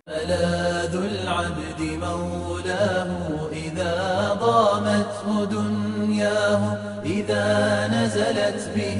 ملاذ العبد مولاه إذا ضامته دنياه إذا نزلت به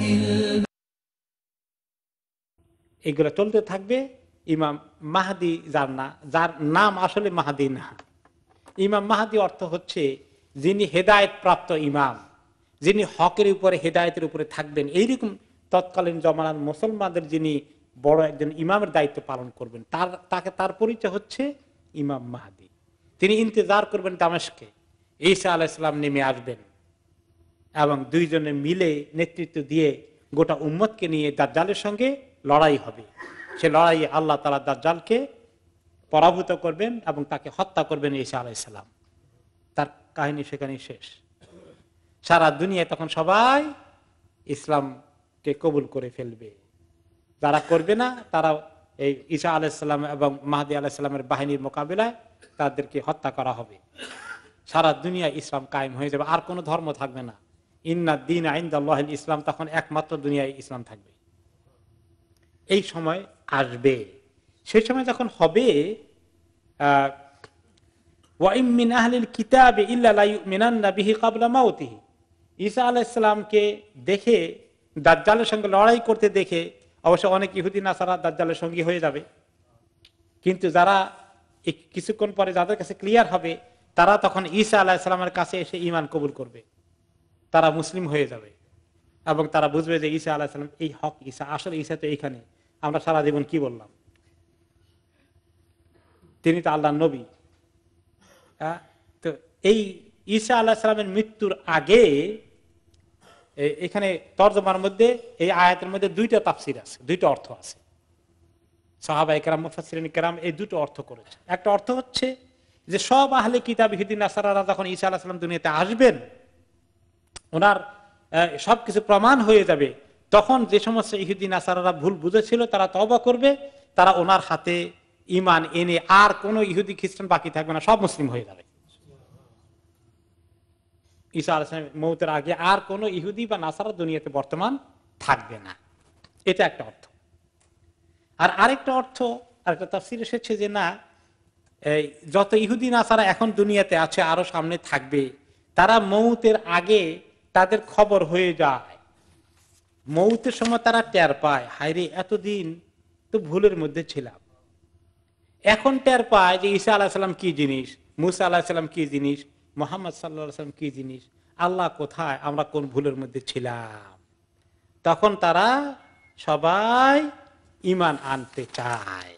এগুলো চলতে থাকবে। ইমাম মাহদি যার নাম আসলে মাহদি না। ইমাম মাহদি অর্থ হচ্ছে যিনি হেদায়েত প্রাপ্ত ইমাম, যিনি হকের উপরে হেদায়েতের উপরে থাকবেন। এইরকম তৎকালীন জমানার মুসলমানদের যিনি বড় একজন ইমামের দায়িত্ব পালন করবেন, তার পরিচয় হচ্ছে ইমাম মাহদি। তিনি ইন্তজার করবেন দামেস্কে, ঈসা আলাইহিস সালাম নেমে আসবেন এবং দুইজনে মিলে নেতৃত্ব দিয়ে গোটা উম্মতকে নিয়ে দাজ্জালের সঙ্গে লড়াই হবে। সে লড়াইয়ে আল্লাহ তাআলা দাজ্জালকে পরাভূত করবেন এবং তাকে হত্যা করবেন ঈসা আলাইহিস সালাম। তার কাহিনী সেখানেই শেষ। সারা দুনিয়ায় তখন সবাই ইসলামকে কবুল করে ফেলবে। যারা করবে না তারা এই ঈসা আলাইহিস সালাম এবং মাহদি আলাইহিস সালামের বাহিনীর মোকাবিলায় তাদেরকে হত্যা করা হবে। সারা দুনিয়া ইসলাম কায়েম হয়ে যাবে, আর কোনো ধর্ম থাকবে না। ইন্না দ্বীন ইনদাল্লাহিল ইসলাম, তখন একমাত্র দুনিয়ায় ইসলাম থাকবে। এই সময় আসবে। সেই সময় যখন হবে, ওয়া ইম মিন আহলিল কিতাবি ইল্লা লা ইউমিনান্না বিহি ক্বাবলা মাউতিহি, ঈসা আলাইহিস সালামকে দেখে, দাজ্জালের সঙ্গে লড়াই করতে দেখে অবশ্য অনেক ইহুদি নাসারা দাজ্জালের সঙ্গী হয়ে যাবে, কিন্তু যারা কিছুক্ষণ পরে যাদের কাছে ক্লিয়ার হবে, তারা তখন ঈসা আলাইহিস সালামের কাছে এসে ঈমান কবুল করবে, তারা মুসলিম হয়ে যাবে এবং তারা বুঝবে যে ঈসা আলাইহিস সালাম এই হক ঈসা, আসলে ঈসা তো এইখানে। আমরা সারা জীবন কি বললাম, তিনি তো আল্লাহর নবী। তো এই ঈসা আলাইহিস সালামের মৃত্যুর আগে এখানে তরজমার মধ্যে এই আয়াতের মধ্যে দুইটা তাফসীর আছে, দুইটা অর্থ আছে। সাহাবায়ে কেরাম, মুফাসসিরিন কেরাম এই দুটো অর্থ করেছে। একটা অর্থ হচ্ছে যে সব আহলে কিতাব ইহুদি নাসারারা যখন ঈসা আলাইহিস সালাম দুনিয়াতে আসবেন, ওনার সবকিছু প্রমাণ হয়ে যাবে, তখন যে সমস্ত ইহুদি নাসারারা ভুল বুঝেছিল তারা তওবা করবে, তারা ওনার হাতে ঈমান এনে আর কোনো ইহুদি খ্রিস্টান বাকি থাকবে না, সব মুসলিম হয়ে যাবে। ঈসা আলাইহিস সালামের মওতের আগে আর কোনো ইহুদি বা নাসারা দুনিয়াতে বর্তমান থাকবে না। এটা একটা অর্থ। আর আরেকটা অর্থ, আরেকটা তাফসীর এসেছে যে না, যত ইহুদি নাসারা এখন দুনিয়াতে আছে আরো সামনে থাকবে, তারা মওতের আগে তাদের খবর হয়ে যায়, মওতের সময় তারা টের পায়, হায়রে এতদিন তো ভুলের মধ্যে ছিলাম। এখন টের পায় যে ঈসা আলাইহিস সালাম কি জিনিস, মুসা আলাইহিস সালাম কি জিনিস, মুহাম্মদ সাল্লাল্লাহু আলাইহি ওয়াসাল্লাম কি জিনিস, আল্লাহ কোথায়, আমরা কোন ভুলের মধ্যে ছিলাম। তখন তারা সবাই ঈমান আনতে চায়।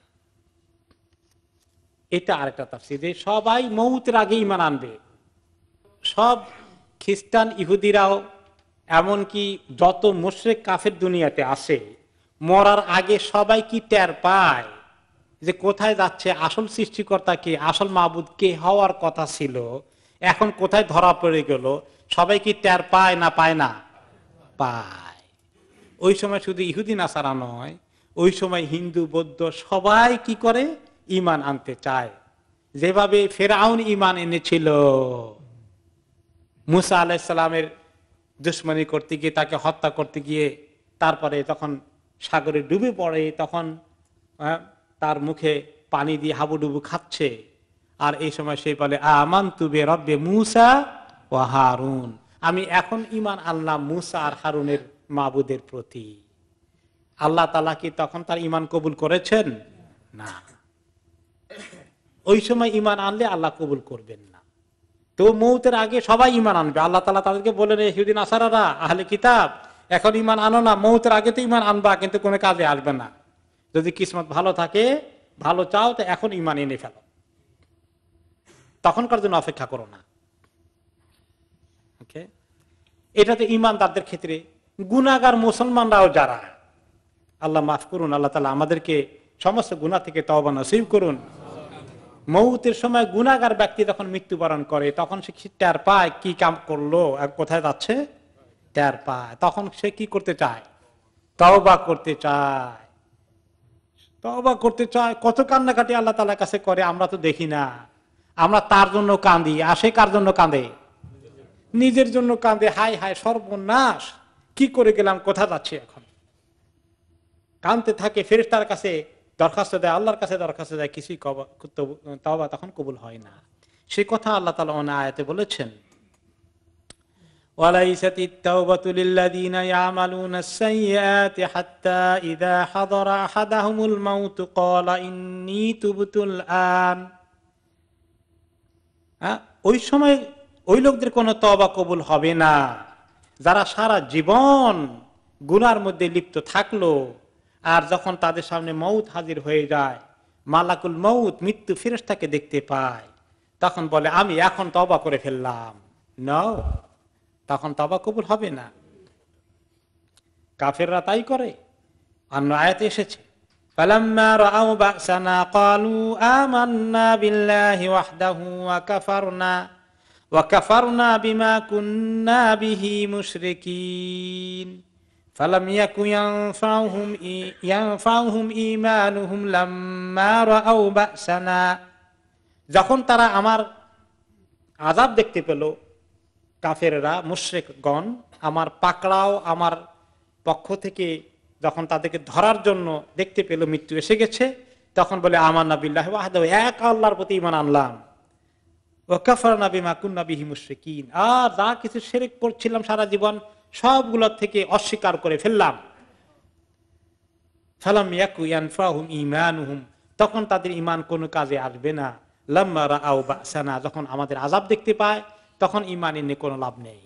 এটা আরেকটা তাফসীর, যে সবাই মওতের আগে ঈমান আনবে। সব খ্রিস্টান ইহুদিরাও, এমনকি যত মুশরিক কাফের দুনিয়াতে আসে, মরার আগে সবাই কি টের পায় যে কোথায় যাচ্ছে, আসল সৃষ্টিকর্তা কে, আসল মাবুদ কে হওয়ার কথা ছিল, এখন কোথায় ধরা পড়ে গেল। সবাই কি টের পায় না পায় না? পায়। ওই সময় শুধু ইহুদি নাসারা নয়, ওই সময় হিন্দু বৌদ্ধ সবাই কি করে, ঈমান আনতে চায়। যেভাবে ফেরাউন ঈমান এনেছিল, মুসা আলাইহিস সালামের দুশমনি করতে গিয়ে, তাকে হত্যা করতে গিয়ে, তারপরে তখন সাগরে ডুবে পড়ে, তখন তার মুখে পানি দিয়ে হাবুডুবু খাচ্ছে, আর এই সময় সে বলে আমানতু বিরব্বি মূসা ওয়া হারুন, আমি এখন ঈমান আনলাম মূসা আর হারুনের মাবুদের প্রতি। আল্লাহ তাআলা কি তখন তার ঈমান কবুল করেছেন? না। ওই সময় ঈমান আনলে আল্লাহ কবুল করবেন না। তো মওতের আগে সবাই ঈমান আনবে। আল্লাহ তাআলা তাদেরকে বলেন, ইহুদি নাসারারা, আহলে কিতাব, এখন ঈমান আনো না, মওতের আগে তো ঈমান আনবা, কিন্তু কোনো কাজে আসবে না। যদি কিসমত ভালো থাকে, ভালো চাও, তো এখন ঈমান এনে ফেলো, তখনকার জন্য অপেক্ষা করো না। ওকে, এটা তো ঈমানদারদের ক্ষেত্রে। গুনাহগার মুসলমানরাও যারা, আল্লাহ মাফ করুন, আল্লাহ তাআলা আমাদেরকে সমস্ত গুনাহ থেকে তওবা নসিব করুন। মওতের সময় গুনাহগার ব্যক্তি যখন মৃত্যুবরণ করে, তখন সে টের পায় কি কাম করলো আর কোথায় যাচ্ছে, টের পায়। তখন সে কি করতে চায়? তওবা করতে চায়। তওবা করতে চায়। কত কান্নাকাটি আল্লাহ তাআলার কাছে করে, আমরা তো দেখি না। আমরা তার জন্য কাঁদি, আর সে কার জন্য কাঁদে? নিজের জন্য কাঁদে। হায় হায় সর্বনাশ, কি করে গেলাম, কোথা যাচ্ছে এখন। কাঁদতে থাকে, ফেরেশতার কাছে দরখাস্ত দেয়, আল্লাহর কাছে দরখাস্ত দেয়, কিছুই তওবা তখন কবুল হয় না। সেই কথা আল্লাহ তাআলা অন্য আয়াতে বলেছেন, وليست التوبة للذين يعملون السيئات حتى إذا حضر أحدهم الموت قال إني تبت الآن। ওই সময় ওই লোকদের কোনো তওবা কবুল হবে না যারা সারা জীবন গুনার মধ্যে লিপ্ত থাকলো, আর যখন তাদের সামনে মউত হাজির হয়ে যায়, মালাকুল মউত মৃত্যু ফেরেশতাকে দেখতে পায়, তখন বলে আমি এখন তওবা করে ফেললাম। নাও, তখন তওবা কবুল হবে না। কাফেররা তাই করে। অন্য আয়াতে এসেছে, ফালাম্মা রাআউ বা'সানা ক্বালু আমান্না বিল্লাহি ওয়াহদাহু ওয়া কাফারনা বিমা কুন্না বিহি মুশরিকিন ফালাম ইয়াকু ইয়ানফাউহুম ঈমানুহুম লাম্মা রাআউ বা'সানা। যখন তারা আমার আযাব দেখতে পেল, কাফেররা মুশরিকগণ আমার পাকড়াও আমার পক্ষ থেকে যখন তাদেরকে ধরার জন্য দেখতে পেল মৃত্যু এসে গেছে, তখন বলে আমান্না বিল্লাহি ওয়াহদাহু, এক আল্লাহর প্রতি ঈমান আনলাম, ওয়া কাফারনা বিমা কুন্না বিহি মুশরিকিন, আর যা কিছু শিরক করছিলাম সারা জীবন সবগুলোর থেকে অস্বীকার করে ফেললাম। ফালাম ইয়াকু ইয়ানফাহুম ঈমানুহুম, তখন তাদের ঈমান কোনো কাজে আসবে না। লাম্মা রাআউ বা'সানা, যখন আমাদের আযাব দেখতে পায় তখন ঈমান এনে কোনো লাভ নেই।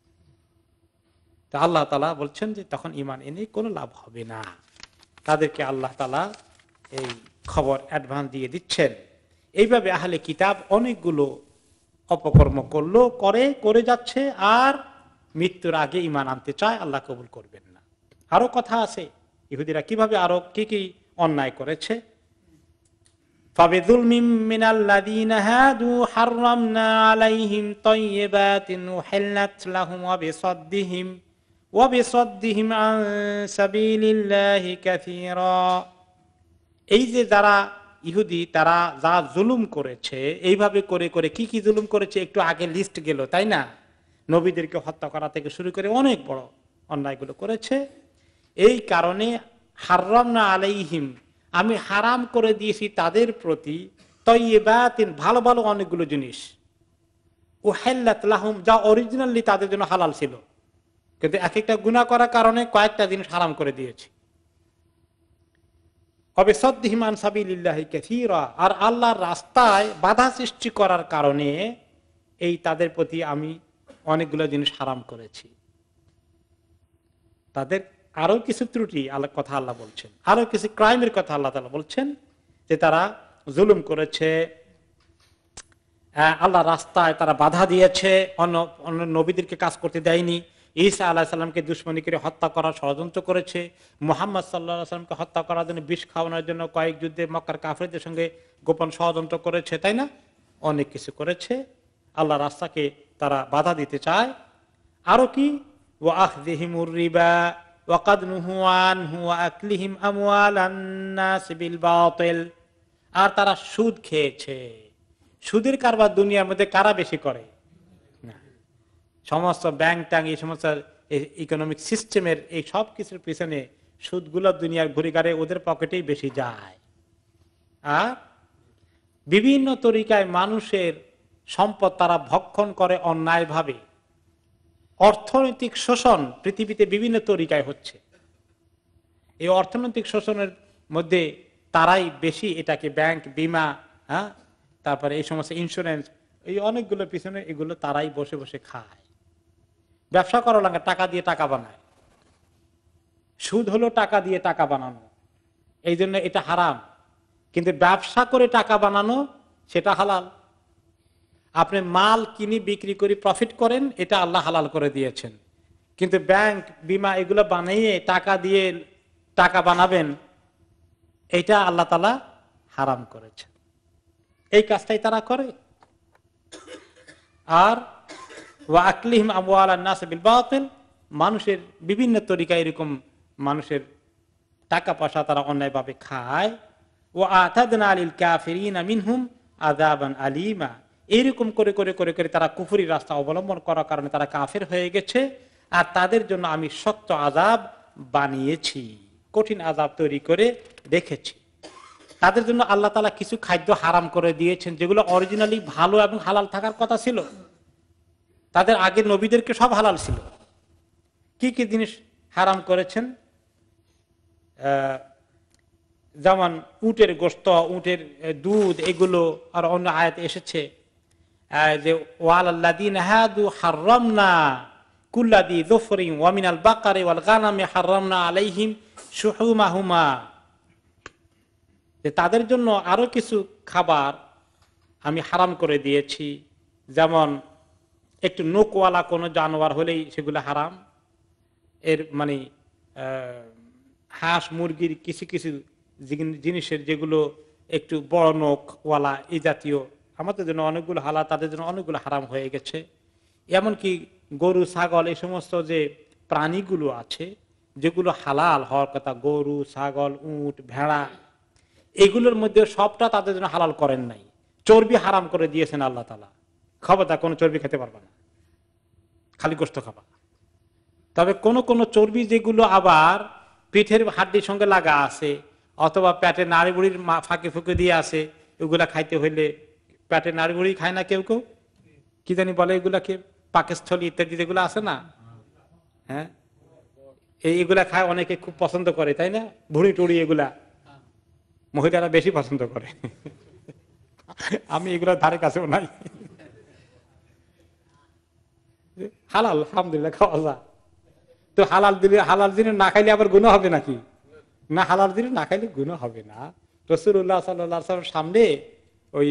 তো আল্লাহ তাআলা বলছেন যে তখন ঈমান এনে কোনো লাভ হবে না। তাদেরকে আল্লাহ তাআলা এই খবর অ্যাডভান্স দিয়ে দিচ্ছেন। এইভাবে আহলে কিতাব অনেকগুলো অপকর্ম করে যাচ্ছে, আর মৃত্যুর আগে ঈমান আনতে চায়, আল্লাহ কবুল করবেন না। আরো কথা আছে, ইহুদিরা কিভাবে আরো কি অন্যায় করেছে। ফাবিযুলমিম মিনাল্লাযীনা হাদু হাররামনা আলাইহিম তাইয়্যিবাতিন উহিল্লাত লাহুম ওয়া বিসাদ্দিহিম আন সাবিলিল্লাহি কাসীরা। এই যে যারা ইহুদি, তারা যা জুলুম করেছে, এইভাবে করে কি জুলুম করেছে একটু আগে লিস্ট গেল, তাই না? নবীদেরকে হত্যা করা থেকে শুরু করে অনেক বড় অন্যায়গুলো করেছে। এই কারণে হাররামনা আলাইহিম, আমি হারাম করে দিয়েছি তাদের প্রতি তাইয়্যিবাতিন, ভালো ভালো অনেকগুলো জিনিস, উহিল্লাত লাহুম, যা অরিজিনালি তাদের জন্য হালাল ছিল, কিন্তু এক একটা গুনাহ করার কারণে কয়েকটা জিনিস হারাম করে দিয়েছি। ওয়াবিসাদ্দিহিম আন সাবিলিল্লাহি কাসীরা, আর আল্লাহর রাস্তায় বাধা সৃষ্টি করার কারণে এই তাদের প্রতি আমি অনেকগুলো জিনিস হারাম করেছি। তাদের আরো কিছু ত্রুটি কথা আল্লাহ বলছেন, আরো কিছু ক্রাইমের কথা আল্লাহ তাআলা বলছেন, যে তারা জুলুম করেছে, আল্লাহ রাস্তায় তারা বাধা দিয়েছে, অন্য নবীদেরকে কাজ করতে দেয়নি, ঈসা আলাইহিস সালামকে দুশমনী করে হত্যা করার ষড়যন্ত্র করেছে, মুহাম্মদ সাল্লাল্লাহু আলাইহি ওয়াসাল্লামকে হত্যা করার জন্য বিষ খাওয়ানোর জন্য কয়েক যুদ্ধে মক্কার কাফেরদের সঙ্গে গোপন ষড়যন্ত্র করেছে, তাই না? অনেক কিছু করেছে। আল্লাহ রাস্তাকে তারা বাধা দিতে চায়। আরো কি, ওয়া আখযিহিমুর রিবা ওয়া ক্বাদ নুহু আনহু ওয়া আকলিহিম আমওয়ালান নাস বিল বাতিল, আর তারা সুদ খেয়েছে। সুদের কারবার দুনিয়ার মধ্যে কারা বেশি করে? সমস্ত ব্যাংক ট্যাঙ্ক, এই সমস্ত ইকোনমিক সিস্টেমের এই সব কিছুর পিছনে সুদগুলো দুনিয়ার ঘুরে গাড়ে ওদের পকেটেই বেশি যায়। আর বিভিন্ন তরিকায় মানুষের সম্পদ তারা ভক্ষণ করে অন্যায়ভাবে। অর্থনৈতিক শোষণ পৃথিবীতে বিভিন্ন তরিকায় হচ্ছে। এই অর্থনৈতিক শোষণের মধ্যে তারাই বেশি এটাকে ব্যাংক, বিমা, তারপরে এই সমস্ত ইন্স্যুরেন্স, এই অনেকগুলো পিছনে এগুলো তারাই বসে বসে খায়। ব্যবসা করা লাগে, টাকা দিয়ে টাকা বানায়। সুদ হলো টাকা দিয়ে টাকা বানানো, এই জন্য এটা হারাম। কিন্তু ব্যবসা করে টাকা বানানো সেটা হালাল। আপনি মাল কিনে বিক্রি করে প্রফিট করেন, এটা আল্লাহ হালাল করে দিয়েছেন। কিন্তু ব্যাংক, বিমা এগুলো বানিয়ে টাকা দিয়ে টাকা বানাবেন, এটা আল্লাহ তাআলা হারাম করেছেন। এই কাজটাই তারা করে। আর ওয়া আকলিহিম আমওয়ালান নাস বিল বাতিল, মানুষের বিভিন্ন তরিকা এরকম মানুষের টাকা পয়সা তারা অন্যায়ভাবে খায়। ওয়া আতাদনা লিল কাফিরিনা মিনহুম আযাবান আলীমা, এরকম করে তারা কুফরি রাস্তা অবলম্বন করার কারণে তারা কাফের হয়ে গেছে, আর তাদের জন্য আমি শক্ত আযাব বানিয়েছি, কঠিন আযাব তৈরি করে রেখেছি। তাদের জন্য আল্লাহ তাআলা কিছু খাদ্য হারাম করে দিয়েছেন যেগুলো অরিজিনালি ভালো এবং হালাল থাকার কথা ছিল। তাদের আগের নবীদেরকে সব হালাল ছিল। কি কি জিনিস হারাম করেছেন? যেমন উটের গোশত, উটের দুধ, এগুলো আর অন্য আয়াতে এসেছে যে ওয়ালাল্লাযীনা হাদু হাররামনা কুল্লাযী যুফরিন ওয়া মিনাল বাকারি ওয়াল গানামি হাররামনা আলাইহিম শুহুমাহুমা, যে তাদের জন্য আরো কিছু খাবার আমি হারাম করে দিয়েছি, যেমন একটু নোকওয়ালা কোনো জানোয়ার হলেই সেগুলো হারাম। এর মানে হাঁস মুরগির কিছু কিছু জিনিসের যেগুলো একটু বড় নোকওয়ালা এই জাতীয় আমাদের জন্য অনেকগুলো হালাল, তাদের জন্য অনেকগুলো হারাম হয়ে গেছে। এমনকি গরু ছাগল এই সমস্ত যে প্রাণীগুলো আছে যেগুলো হালাল হওয়ার কথা, গরু ছাগল উট ভেড়া, এগুলোর মধ্যে সবটা তাদের জন্য হালাল করেন নাই। চর্বি হারাম করে দিয়েছেন আল্লাহ তাআলা, খবরদার কোনো চর্বি খেতে পারবে না, খালি গোশত খাবা। তবে কোন কোন চর্বি যেগুলো আবার পিঠের হাড্ডির সঙ্গে লাগা আছে অথবা পেটের নাড়ি বুড়ির ফাঁকে ফুঁকে দিয়ে আছে, ওগুলা খাইতে হইলে পেটের নাড়ি বুড়ি খায় না কেউ কেউ, কি জানি বলে এগুলাকে, পাকস্থলী ইত্যাদি যেগুলো আছে না, হ্যাঁ এইগুলা খায় অনেকে খুব পছন্দ করে, তাই না? ভুড়ি টুড়ি এগুলা মহিলারা বেশি পছন্দ করে। আমি এগুলোর ধারে কাছেও নাই। হালাল আলহামদুলিল্লাহ খাওয়া যায়। তো হালাল দিলে, হালাল দিনে না খাইলে আবার গুনাহ হবে নাকি? না, হালাল দিনে না খাইলে গুনাহ হবে না। রাসূলুল্লাহ সাল্লাল্লাহু আলাইহি ওয়াসাল্লাম সামনে ওই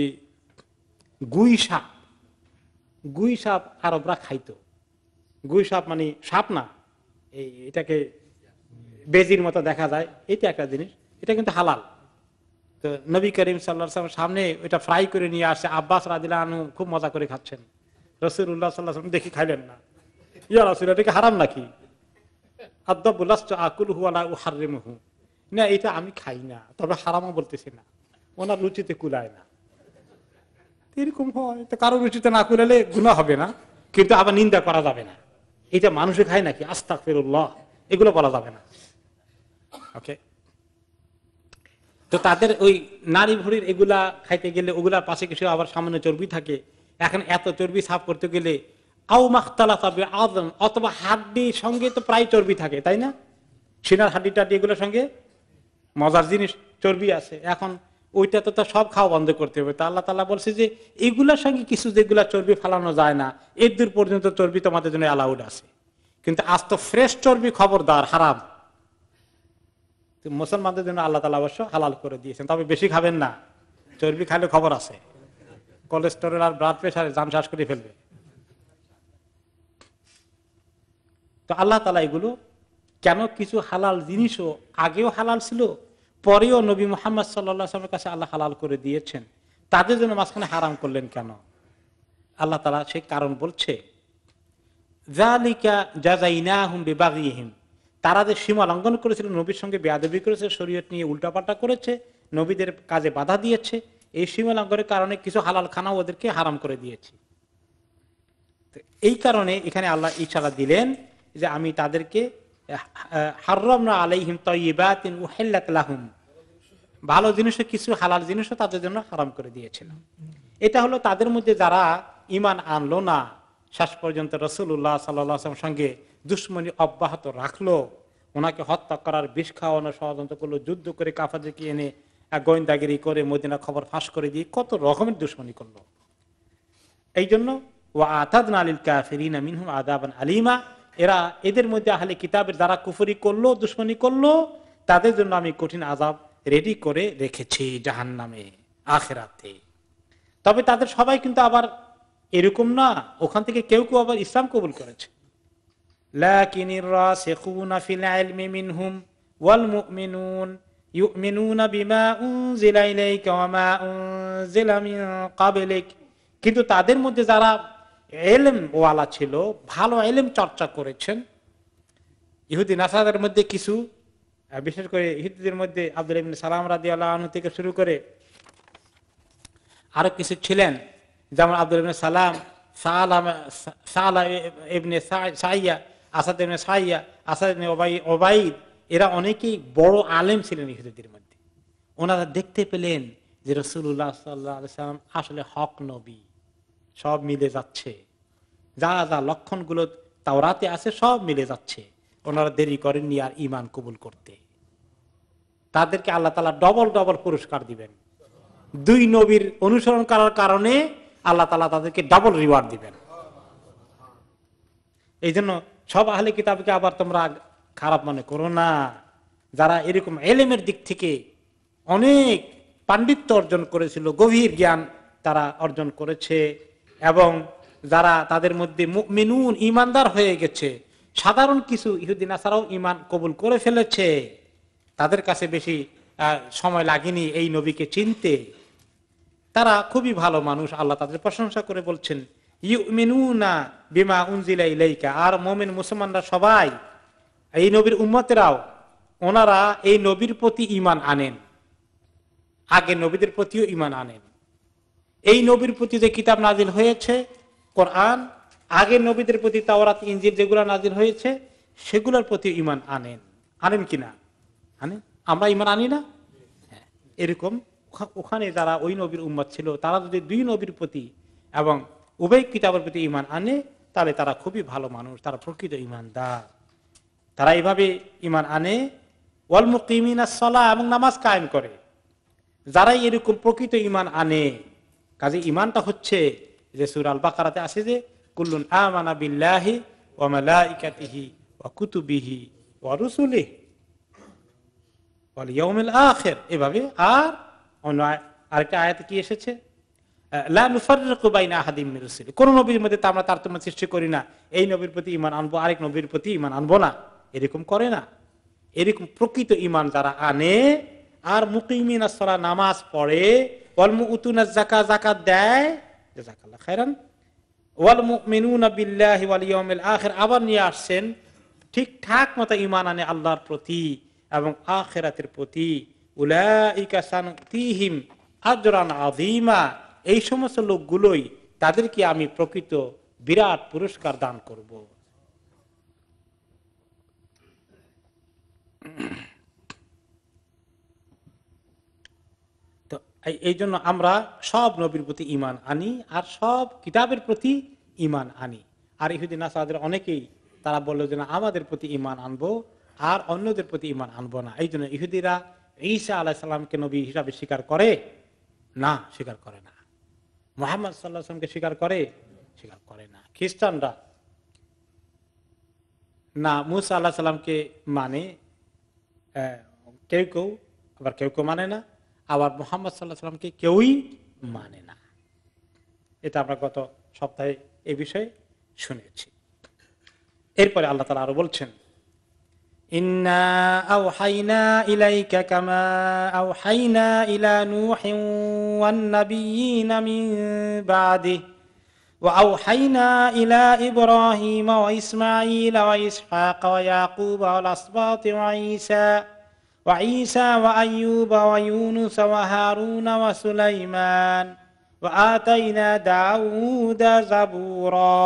গুই সাপ আরবরা খাইতো। গুই সাপ মানে সাপ না, এটাকে বেজির মতো দেখা যায়, এটা একটা জিনিস, এটা কিন্তু হালাল। তো নবী করিম সাল্লাল্লাহু আলাইহি ওয়াসাল্লাম সামনে ওইটা ফ্রাই করে নিয়ে আসছে, আব্বাস রাদিয়াল্লাহু আনহু খুব মজা করে খাচ্ছেন। রাসূলুল্লাহ সাল্লাল্লাহু আলাইহি ওয়াসাল্লাম দেখি খাইলেন না। ইয়া রাসূল, এটা কি হারাম নাকি? আদাবুলাস্তু আকুলহু ওয়ালা উহাররিমুহু, না এটা আমি খাই না, তবে হারামও বলতেছি না, ওনার রুচিতে কুলায় না। এরকম হয় তো, কারো রুচিতে না কুলালে গুনাহ হবে না, কিন্তু আবার নিন্দা করা যাবে না। এটা মানুষে খায় নাকি, আস্তাগফিরুল্লাহ, এগুলো বলা যাবে না। ওকে, তো তাদের ওই নারী ভুড়ির এগুলা খাইতে গেলে ওগুলার পাশে কিছু আবার সামান্য চর্বি থাকে। এখন এত চর্বি সাফ করতে গেলে আও মাখতালাফা বিআযম, অথবা হাড্ডির সঙ্গে তো প্রায় চর্বি থাকে, তাই না? সিনার হাড্ডি টাড্ডি এগুলোর সঙ্গে মজার জিনিস চর্বি আছে। এখন ওইটা তো সব খাওয়া বন্ধ করতে হবে। তা আল্লাহ তাআলা বলছে যে এগুলার সঙ্গে কিছু যেগুলা চর্বি ফালানো যায় না, এর দূর পর্যন্ত চর্বি তোমাদের জন্য অ্যালাউড আছে, কিন্তু আজ তো ফ্রেশ চর্বি খবরদার হারাম। মুসলমানদের জন্য আল্লাহ তাআলা অবশ্য হালাল করে দিয়েছেন, তবে বেশি খাবেন না, চর্বি খাইলে খবর আছে, কোলেস্টেরল আর ব্লাড প্রেশারে জান শ্বাস করে ফেলবে। তো আল্লাহ তাআলা এগুলো কেন, কিছু হালাল জিনিসও আগেও হালাল ছিল, পরেও নবী মুহাম্মদ সাল্লাল্লাহু আলাইহি ওয়াসাল্লামের কাছে আল্লাহ হালাল করে দিয়েছেন, তাদের জন্য মাঝখানে হারাম করলেন কেন? আল্লাহ তাআলা সেই কারণ বলছে, যালিকা জাযাইনাহুম বিবাগিহিম, তারা যে সীমা লঙ্ঘন করেছিল, নবীর সঙ্গে বেয়াদবি করেছে, শরীয়ত নিয়ে উল্টাপাল্টা করেছে, নবীদের কাজে বাধা দিয়েছে, এই সীমা লঙ্ঘনের কারণে কিছু হালাল খানা ওদেরকে হারাম করে দিয়েছি। এই কারণে এখানে আল্লাহ ইশারা দিলেন যে আমি তাদেরকে হাররামনা আলাইহিম তাইয়্যিবাতিন উহিল্লাত লাহুম, ভালো জিনিসও কিছু হালাল জিনিসও তাদের জন্য হারাম করে দিয়েছিলাম। এটা হলো তাদের মধ্যে যারা ঈমান আনলো না, শেষ পর্যন্ত রাসূলুল্লাহ সাল্লাল্লাহু আলাইহি ওয়াসাল্লামের সঙ্গে দুশমনি অব্যাহত রাখলো, ওনাকে হত্যা করার বিষ খাওয়ানোর ষড়যন্ত্র করলো, যুদ্ধ করে কাফারদেরকে এনে গোয়েন্দাগিরি করে মদিনা খবর ফাঁস করে দিয়ে কত রকমের দুশমনি করলো। এই জন্য ওয়া আতাদনা লিল কাফিরিনা মিনহুম আযাবান আলীমা, এরা এদের মধ্যে আহলে কিতাবের যারা কুফরি করলো, দুশমনি করলো, তাদের জন্য আমি কঠিন আযাব রেডি করে রেখেছি জাহান্নামে, আখিরাতে। তবে তাদের সবাই কিন্তু আবার এরকম না, ওখান থেকে কেউ কেউ আবার ইসলাম কবুল করেছে। লাকিনির রাসিখুনা ফিল ইলমি মিনহুম ওয়াল মুমিনুন ইউমিনুনা বিমা উনজিলা ইলাইকা ওয়া মা উনজিলা মিন ক্বাবলিক, কিন্তু তাদের মধ্যে যারা ইলম ওয়ালা ছিল, ভালো ইলম চর্চা করেছেন, ইহুদি নাসারাদের মধ্যে কিছু, বিশেষ করে ইহুদিদের মধ্যে আব্দুল্লাহ ইবনে সালাম রাদিয়াল্লাহু আনহু থেকে শুরু করে আরো কিছু ছিলেন, যেমন আব্দুল্লাহ ইবনে সালাম, সালা ইবনে সাইয়া, আসাদ ইবনে সাইয়া, আসাদ ইবনে ওবাইদ, এরা অনেকেই বড় আলেম ছিলেন ইহুদিদের মধ্যে, ওনারা দেখতে পেলেন যে রাসূলুল্লাহ সাল্লাল্লাহু আলাইহি ওয়াসাল্লাম আসলে হক নবী, সব মিলে যাচ্ছে, যা যা লক্ষণগুলো তাওরাতে আছে সব মিলে যাচ্ছে। ওনারা দেরি করেননি আর ঈমান কবুল করতে। তাদেরকে আল্লাহ তাআলা ডবল ডবল পুরস্কার দিবেন। দুই নবীর অনুসরণ করার কারণে আল্লাহ তাআলা তাদেরকে ডাবল রিওয়ার্ড দিবেন। এই জন্য সব আহলে কিতাবকে আবার তোমরা খারাপ মনে করো না। যারা এরকম এলেমের দিক থেকে অনেক পাণ্ডিত্য অর্জন করেছিল, গভীর জ্ঞান তারা অর্জন করেছে, এবং যারা তাদের মধ্যে মুমিনুন ঈমানদার হয়ে গেছে, সাধারণ কিছু ইহুদি নাসারাও ঈমান কবুল করে ফেলেছে, তাদের কাছে বেশি সময় লাগেনি এই নবীকে চিনতে। তারা খুবই ভালো মানুষ। আল্লাহ তাদের প্রশংসা করে বলছেন ইউমিনুনা বিমা উনজিলা ইলাইকা। আর মুমিন মুসলমানরা সবাই, এই নবীর উম্মতেরাও, ওনারা এই নবীর প্রতি ঈমান আনেন, আগে নবীদের প্রতিও ঈমান আনেন। এই নবীর প্রতি যে কিতাব নাজিল হয়েছে কোরআন, আগে নবীদের প্রতি তাওরাত ইনজিল যেগুলো নাজিল হয়েছে সেগুলোর প্রতি ঈমান আনেন। আনেন কিনা? আনেন। আমরা ঈমান আনি না? এরকম ওখানে যারা ওই নবীর উম্মত ছিল, তারা যদি দুই নবীর প্রতি এবং উভয় কিতাবের প্রতি ঈমান আনে, তাহলে তারা খুবই ভালো মানুষ, তারা প্রকৃত ঈমানদার। তারা এইভাবে ঈমান আনে। ওয়াল মুকিমিনাস সালাহ, এবং নামাজ কায়েম করে। যারাই এরকম প্রকৃত ঈমান আনে, কাজে ঈমানটা হচ্ছে যে সূরা আল বাকারাতে আছে যে কুল্লুন আমানা বিল্লাহি ওয়া মালাইকাতিহি ওয়া কুতুবিহি ওয়া রুসুলিহি ওয়াল ইয়াউমিল আখির। এভাবে আর অন্য আরেকটা আয়াতে কি এসেছে, লা নুফাররিকু বাইনা আহাদিম মির রুসুলি। কোন নবীর মধ্যে আমরা তারতম্য সৃষ্টি করি না, এই নবীর প্রতি ঈমান আনবো, আরেক নবীর প্রতি ঈমান আনবো না, এরকম করে না। এরকম প্রকৃত ঈমান যারা আনে আর মুকিমিনাস সালাহ নামাজ পড়ে, ওয়াল মুউতুনাজ যাকাত যাকাত দেয়, জাযাকাল্লাহু খাইরান, ওয়াল মুমিনুনা বিল্লাহি ওয়াল ইয়াউমিল আখির, আবার নিয়ে আসছেন ঠিকঠাক মতো ঈমান আনে আল্লাহর প্রতি এবং আখিরাতের প্রতি, উলাইকা সানুতিহিম আজরান আযীমা। এই সমস্ত লোকগুলোই, তাদেরকে আমি প্রকৃত বিরাট পুরস্কার দান করব। তো এই জন্য আমরা সব নবীর প্রতি ঈমান আনি আর সব কিতাবের প্রতি ঈমান আনি। আর ইহুদি নাসারাদের অনেকেই তারা বলল যে না, আমাদের প্রতি ঈমান আনবো আর অন্যদের প্রতি ঈমান আনবো না। এই জন্য ইহুদিরা ঈসা আলাইহিস সালামকে নবী হিসাবে স্বীকার করে না, স্বীকার করে না। মুহাম্মদ সাল্লাল্লাহু আলাইহি ওয়াসাল্লামকে স্বীকার করে, স্বীকার করে না। খ্রিস্টানরা না মুসা আলাইহিস সালামকে মানে, কেউ কেউ, আবার কেউ কেউ মানে না, আবার মুহাম্মদ সাল্লাল্লাহু আলাইহি ওয়াসাল্লামকে কেউই মানে না। এটা আমরা গত সপ্তাহে এই বিষয়ে শুনেছি। এরপরে আল্লাহ তাআলা আরো বলছেন, ইন্না আওহাইনা ইলাইকা কামা আওহাইনা ইলা নূহিন ওয়ান নাবিয়িনা মিন বাদিহি ওয়া আওহাইনা ইলা ইব্রাহিমা ওয়া ইসমাঈলা ওয়া ইসহাকা ওয়া ইয়াকুবা ওয়াল আসবাতি ওয়া ঈসা ওয়া আইয়ুবা ওয়া ইউনুস ওয়া হারুনা ওয়া সুলাইমান ওয়া আতাইনা দাউদা যাবুরা।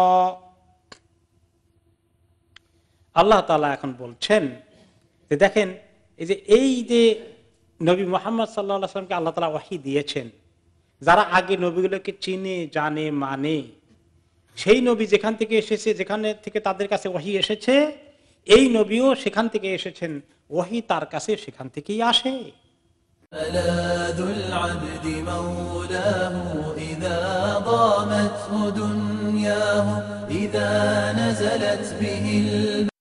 আল্লাহ তাআলা এখন বলছেন যে দেখেন, এই যে নবী মুহাম্মদ সাল্লাল্লাহু আলাইহি ওয়াসাল্লামকে আল্লাহ তাআলা ওহী দিয়েছেন, যারা আগে নবীগুলোকে চিনে জানে মানে, সেই নবী যেখান থেকে এসেছে, যেখানে থেকে তাদের কাছে ওহী এসেছে, এই নবীও সেখান থেকে এসেছেন, ওহী তার কাছে সেখান থেকেই আসে। ملاذ العبد مولاه إذا ضامته دنياه إذا نزلت به